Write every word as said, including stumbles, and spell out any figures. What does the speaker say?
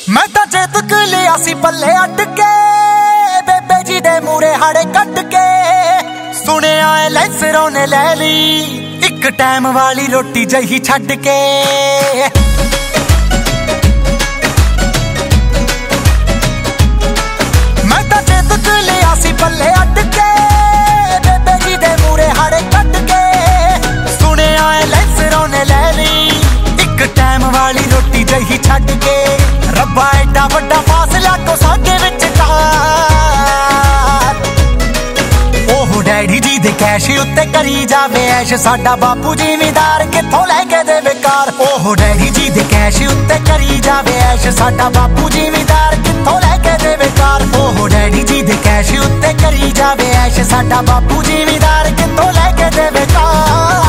मैं तो चेतक लिया सी पल्ले अट के बेबे जी दे मूरे हाड़े कट के सुने आए लैसरों ने ले ली एक टाइम वाली रोटी जही छड़ के। मैं तो चेतक लिया सी पल्ले अट के बेबे जी दे मूरे हाड़े कट के सुने आए लैसरों ने ले ली एक टाइम वाली रोटी जही छड़ के। रब्बा एडा वड्डा फासला तो साडे विचकार ओह डैडी जी दे कैश उत्ते करी जावे ऐश साडा बापू जिमीदार कित्थों लैके दे बेकार। ओह डैडी जी दे कैश उत्ते करी जावे ऐश साडा बापू जिमीदार कित्थों लैके दे बेकार। ओह डैडी जी दे कैश उत्ते करी जावे ऐश साडा बापू जिमीदार कित्थों लैके दे बेकार।